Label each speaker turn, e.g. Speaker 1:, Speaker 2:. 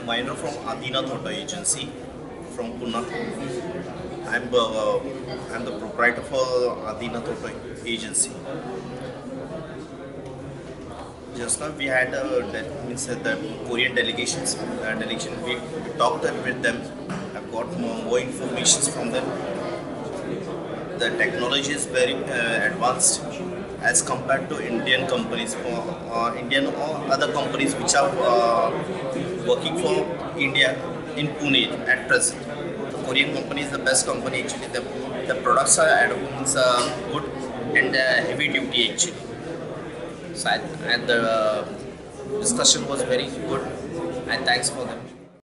Speaker 1: Minor from Adinath Auto Agency from Pune. I'm the proprietor for Adinath Auto Agency. Just now we had the Korean delegation. We talked with them. I've got more information from them. The technology is very advanced as compared to Indian companies or Indian or other companies which are working for India in Pune at present. The Korean company is the best company actually. The products are good and heavy duty actually. So and the discussion was very good and thanks for them.